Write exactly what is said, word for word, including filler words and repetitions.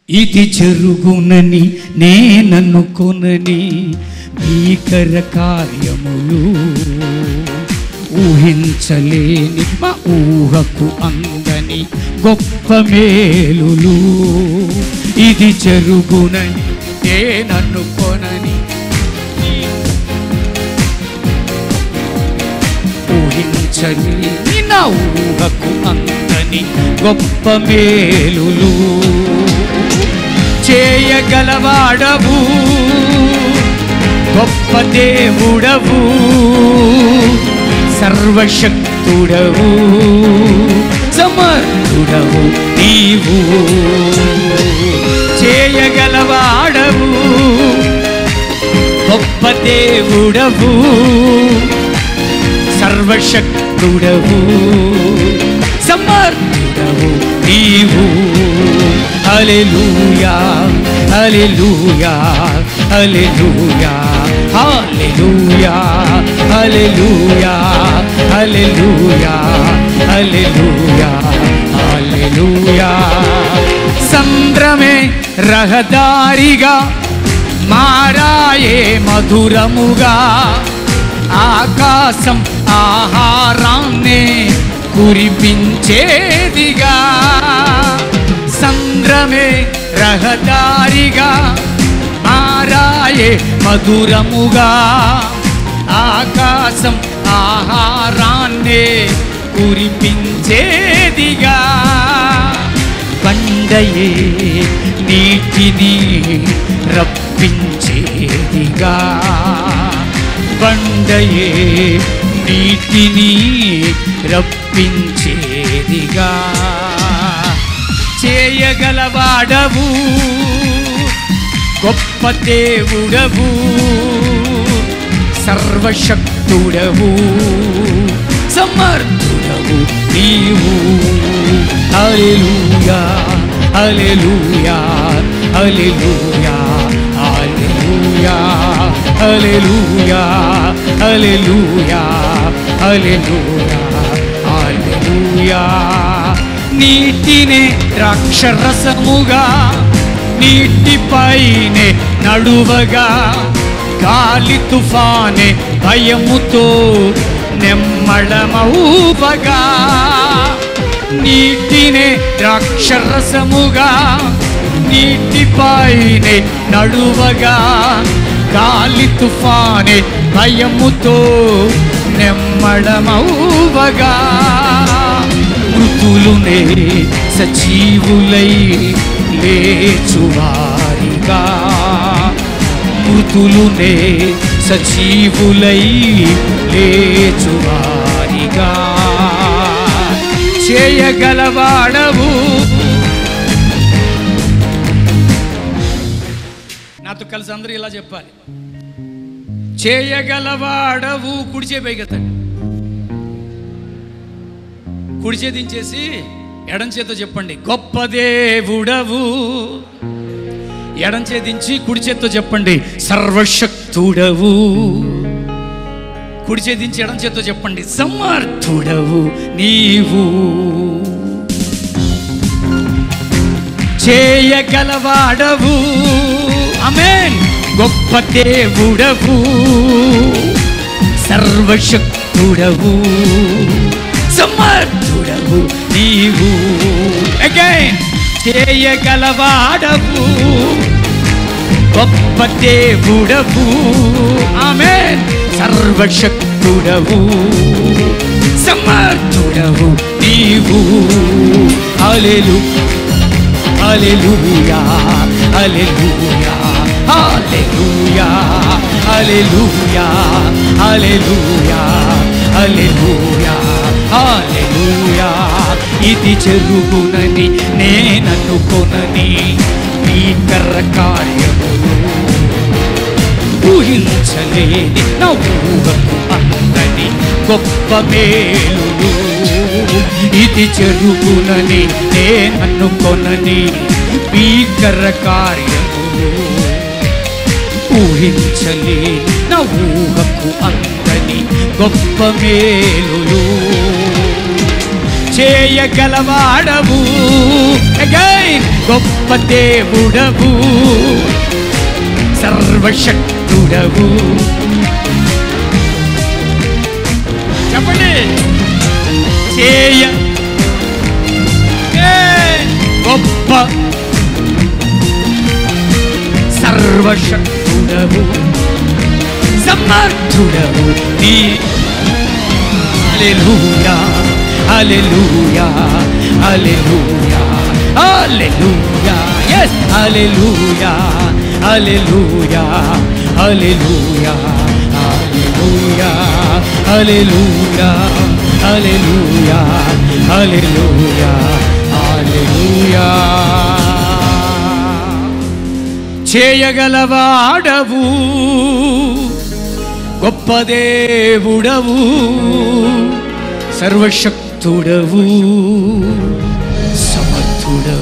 ఇది జరుగునని నేననుకొనని భీకర కార్యములు, ఊహించలేని మా ఊహకు అందని గొప్ప మేలులు. ఇది జరుగునని నేననుకొనని ఊహించలేని నా ఊహకు అందని గొప్ప మేలులు చేయగలవాడవు, గొప్ప దేవుడవు, సర్వశక్తుడవు, సమర్థుడవు నీవు. చేయగలవాడవు, గొప్ప దేవుడవు, సర్వశక్తుడవు, సమర్థుడవు నీవు. హల్లెలూయా హల్లెలూయా హల్లెలూయా హల్లెలూయా హల్లెలూయా హల్లెలూయా హల్లెలూయా హల్లెలూయా. సంద్రమే రహదారిగా మారాయే మధురముగా, ఆకాశం ఆహారాన్నే కురిపించేదిగా. సంద్రమే రహదారిగా మారాయే మధురముగా, ఆకాశం ఆహారాన్నే కురిపించేదిగా. బండయే నీటిని రప్పించేదిగా, బండయే నీటిని రప్పించేదిగా. చేయగలవాడవు, గొప్ప దేవుడవు, సర్వశక్తుడవు, సమర్థుడవు నీవు. హల్లెలూయా హల్లెలూయా హల్లెలూయా హల్లెలూయా హల్లెలూయా హల్లెలూయా హల్లెలూయా హల్లెలూయా. నీటినే ద్రాక్షరసముగా నీటిపైనే నడువగా, గాలి తుఫానే భయముతో నెమ్మళమవువగా. నీటినే ద్రాక్షరసముగా నీటిపైనే నడువగా, గాలి తుఫానే భయముతో నెమ్మళమవువగా. మృతులునే సజీవులై లేచువారిగా, మృతులునే సజీవులై లేచువారిగా. చేయగలవాడవు, నాతో కలిసి అందరూ ఇలా చెప్పాలి. చేయగలవాడవు. కుడిచే పైకెత్తండి, కుడి చేతించేసి ఎడం చేతో చెప్పండి గొప్ప దేవుడవు. ఎడం చేతించి కుడి చేత్తో చెప్పండి సర్వశక్తుడవు. కుడి చేతించి ఎడం చేత్తో చెప్పండి సమర్థుడవు నీవు. చేయగలవాడవు, ఆమేన్, గొప్ప దేవుడవు, సర్వశక్తుడవు, సమర్థుడవు నీవు. అగైన్, చేయగలవాడవు, గొప్ప దేవుడవు, ఆమేన్, సర్వశక్తుడవు, సమర్థుడవు నీవు. హల్లెలూయా హల్లెలూయా హల్లెలూయా హల్లెలూయా హల్లెలూయా హల్లెలూయా హల్లెలూయా హల్లెలూయా. ఇది జరుగునని నేననుకొనని భీకర కార్యములు, ఊహించలేని నా ఊహకు అందని గొప్ప మేలులు. ఇది జరుగునని నేననుకొనని భీకర కార్యములు, ఊహించలేని నా ఊహకు అందని గొప్ప మేలులు. చేయగలవాడవు. అగైన్ గొప్ప దేవుడవు, సర్వశక్తుడవు. చెప్పండి. చేయ గొప్ప సర్వశక్తుడవు, సమర్థుడవు నీ. హల్లెలూయా హల్లెలూయా హల్లెలూయా హల్లెలూయా. yes హల్లెలూయా హల్లెలూయా హల్లెలూయా హల్లెలూయా హల్లెలూయా హల్లెలూయా హల్లెలూయా హల్లెలూయా. చేయగలవాడవు, గొప్ప దేవుడవు, సర్వశక్తుడవు, సమర్థుడవు.